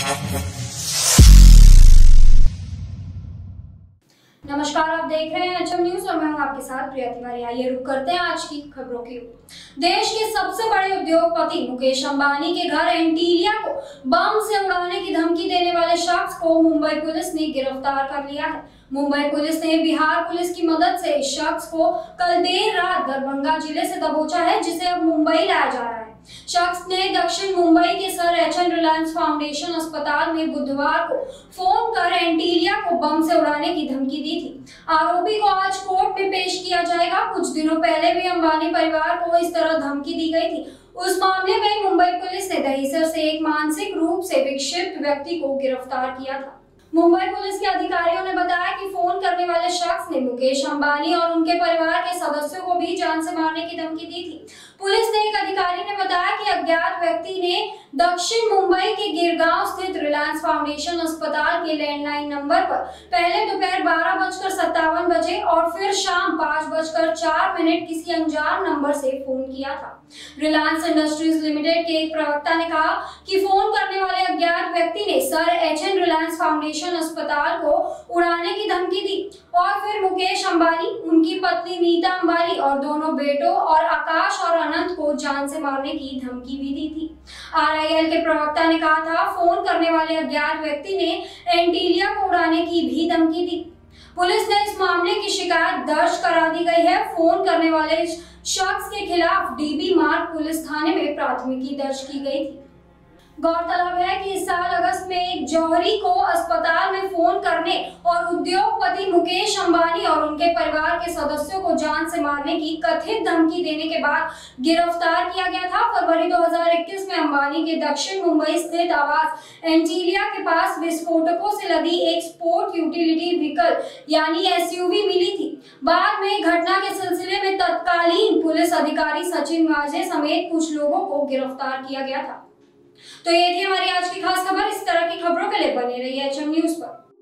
नमस्कार, आप देख रहे हैं एचएम न्यूज और मैं हूं आपके साथ प्रिया तिवारी। आइए रुक करते हैं आज की खबरों की ओर। देश के सबसे बड़े उद्योगपति मुकेश अंबानी के घर एंटीलिया को बम से उड़ाने की धमकी देने वाले शख्स को मुंबई पुलिस ने गिरफ्तार कर लिया है। मुंबई पुलिस ने बिहार पुलिस की मदद से इस शख्स को कल देर रात दरभंगा जिले से दबोचा है, जिसे अब मुंबई लाया जा रहा है। शख्स ने दक्षिण मुंबई के सर एचएन रिलायंस फाउंडेशन अस्पताल में बुधवार को फोन कर एंटीलिया को बम से उड़ाने की धमकी दी थी। आरोपी को आज कोर्ट में पेश किया जाएगा। कुछ दिनों पहले भी अंबानी परिवार को इस तरह धमकी दी गई थी। उस मामले में मुंबई पुलिस ने दहीसर से एक मानसिक रूप से विक्षिप्त व्यक्ति को गिरफ्तार किया था। मुंबई पुलिस के अधिकारियों ने बताया कि फोन करने वाले शख्स ने मुकेश अंबानी और उनके परिवार के सदस्यों को भी जान से मारने की धमकी दी थी। पुलिस ने एक अधिकारी ने बताया कि अज्ञात व्यक्ति ने दक्षिण मुंबई के गिरगांव स्थित रिलायंस फाउंडेशन अस्पताल के लैंडलाइन नंबर पर पहले दोपहर 12:57 बजे और फिर शाम 5:04 किसी अनजान नंबर से फोन किया था। रिलायंस इंडस्ट्रीज लिमिटेड के एक प्रवक्ता ने कहा कि फोन करने वाले अज्ञात व्यक्ति ने सर एचएन रिलायंस फाउंडेशन अस्पताल को उड़ाने की धमकी दी और फिर मुकेश अंबानी, उनकी पत्नी नीता अंबानी और दोनों बेटों और आकाश और अनंत को जान से मारने की धमकी भी दी थी। आरआईएल के प्रवक्ता ने कहा था, फोन करने वाले अज्ञात व्यक्ति ने एंटीलिया को उड़ाने की भी धमकी दी। पुलिस ने इस मामले की शिकायत दर्ज करा दी गई है। फोन करने वाले शख्स के खिलाफ डीबी मार्ग पुलिस थाने में प्राथमिकी दर्ज की गई थी। गौरतलब है कि इस साल अगस्त में एक जौहरी को अस्पताल में फोन करने और उद्योगपति मुकेश अंबानी और उनके परिवार के सदस्यों को जान से मारने की कथित धमकी देने के बाद गिरफ्तार किया गया था। फरवरी 2021 में अंबानी के दक्षिण मुंबई स्थित आवास एंटीलिया के पास विस्फोटकों से लदी एक स्पोर्ट यूटिलिटी व्हीकल यानी एसयूवी मिली थी। बाद में घटना के सिलसिले में तत्कालीन पुलिस अधिकारी सचिन वाजे समेत कुछ लोगों को गिरफ्तार किया गया था। तो ये थी हमारी आज की खास खबर। इस तरह की खबरों के लिए बने रहिए एचएम न्यूज पर।